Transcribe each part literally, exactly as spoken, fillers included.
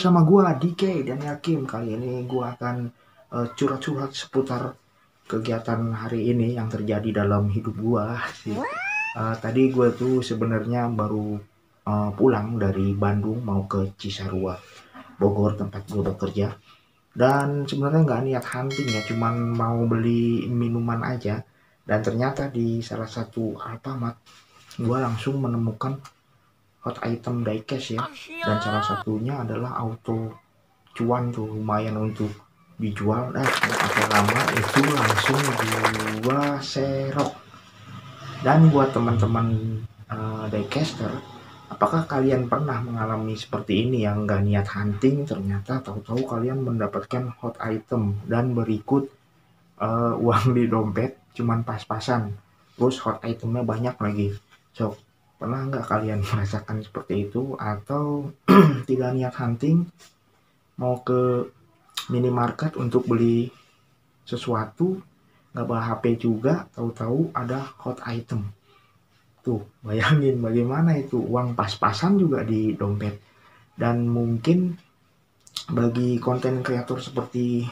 bersama gua D K dan Yakim. Kali ini gua akan uh, curhat-curhat seputar kegiatan hari ini yang terjadi dalam hidup gua sih. Uh, tadi gua tuh sebenarnya baru uh, pulang dari Bandung mau ke Cisarua, Bogor, tempat gua bekerja. Dan sebenarnya nggak niat hunting ya, cuman mau beli minuman aja. Dan ternyata di salah satu Alfamart gua langsung menemukan hot item diecast ya, dan salah satunya adalah auto cuan tuh, lumayan untuk dijual. Nah, nggak pakai lama itu langsung gua serok. Dan buat teman-teman uh, diecaster, apakah kalian pernah mengalami seperti ini yang nggak niat hunting, ternyata tahu-tahu kalian mendapatkan hot item dan berikut uh, uang di dompet cuman pas-pasan, terus hot itemnya banyak lagi. So, pernah nggak kalian merasakan seperti itu? Atau tidak niat hunting, mau ke minimarket untuk beli sesuatu, nggak bawa H P juga, tahu-tahu ada hot item. Tuh, bayangin bagaimana itu, uang pas-pasan juga di dompet. Dan mungkin bagi konten kreator seperti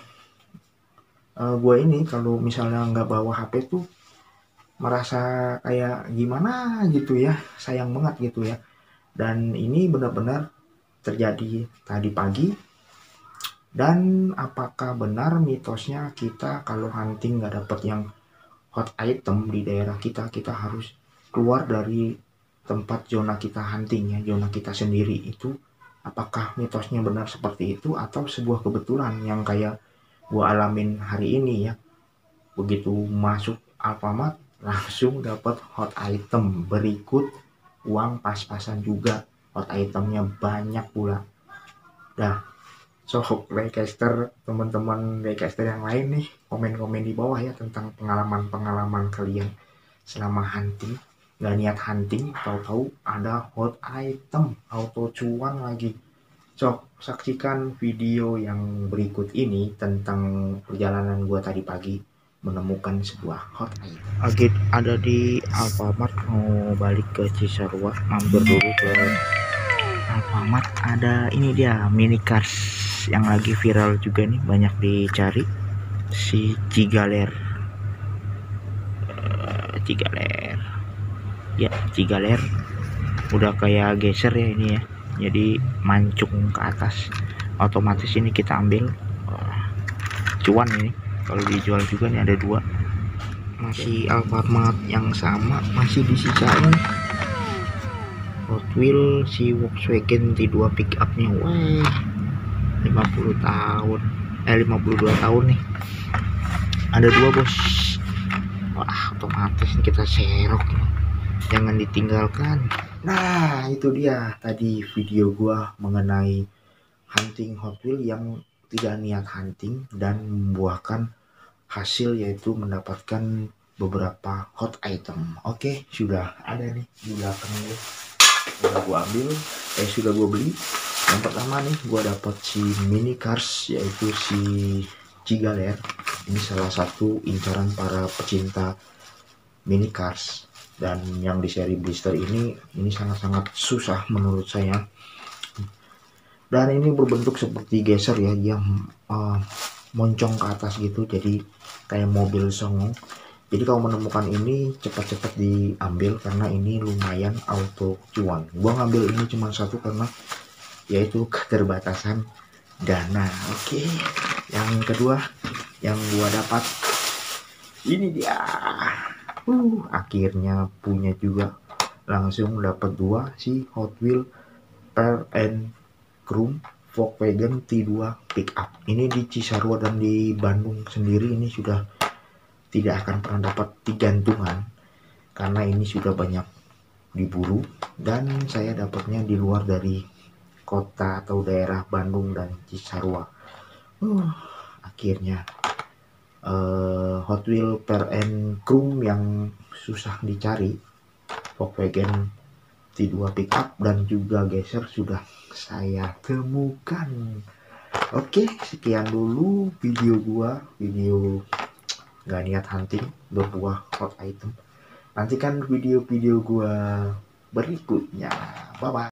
uh, gue ini, kalau misalnya nggak bawa H P tuh merasa kayak gimana gitu ya, sayang banget gitu ya. Dan ini benar-benar terjadi tadi pagi. Dan apakah benar mitosnya kita kalau hunting nggak dapet yang hot item di daerah kita, kita harus keluar dari tempat zona kita hunting ya, zona kita sendiri itu? Apakah mitosnya benar seperti itu atau sebuah kebetulan yang kayak gua alamin hari ini ya? Begitu masuk Alfamart langsung dapat hot item, berikut uang pas-pasan juga, hot itemnya banyak pula. Dah, so diecaster, teman-teman diecaster yang lain nih, komen-komen di bawah ya tentang pengalaman-pengalaman kalian selama hunting. Gak niat hunting, tahu-tahu ada hot item, auto cuan lagi. So, saksikan video yang berikut ini tentang perjalanan gua tadi pagi menemukan sebuah hot item. Lagi ada di Alfamart, mau balik ke Cisarua, mampir dulu ke Alfamart. Ada ini dia, mini cars yang lagi viral juga nih, banyak dicari, si Cigaler. uh, Cigaler ya, Cigaler udah kayak geser ya ini ya, jadi mancung ke atas, otomatis ini kita ambil. uh, cuan ini kalau dijual juga nih, ada dua, masih Alfamart yang sama, masih disisain Hot Wheels si Volkswagen T dua pick upnya. Wah, lima puluh tahun, eh lima puluh dua tahun nih, ada dua bos. Wah, otomatis nih kita serok nih, jangan ditinggalkan. Nah, itu dia tadi video gua mengenai hunting Hot Wheels yang tidak niat hunting dan membuahkan hasil, yaitu mendapatkan beberapa hot item. Oke, sudah ada nih di belakang gue, sudah gua ambil, eh sudah gua beli. Yang pertama nih gua dapat si mini cars, yaitu si Cigaler. Ini salah satu incaran para pecinta mini cars, dan yang di seri blister ini ini sangat-sangat susah menurut saya. Dan ini berbentuk seperti geser ya, dia uh, moncong ke atas gitu, jadi kayak mobil songong. Jadi kalau menemukan ini cepat-cepat diambil karena ini lumayan auto cuan. Gua ngambil ini cuma satu karena yaitu keterbatasan dana. Oke, yang kedua yang gua dapat ini dia. Uh, akhirnya punya juga, langsung dapat dua si Hot Wheels Per and Chrome Volkswagen T dua pickup. Ini di Cisarua dan di Bandung sendiri ini sudah tidak akan pernah dapat digantungan karena ini sudah banyak diburu, dan saya dapatnya di luar dari kota atau daerah Bandung dan Cisarua. Uh, akhirnya uh, Hot Wheels Per and Chrome yang susah dicari, Volkswagen T dua pickup dan juga geser sudah saya temukan. Oke, sekian dulu video gua, video gak niat hunting berbuah hot item. Nantikan video-video gua berikutnya. Bye bye.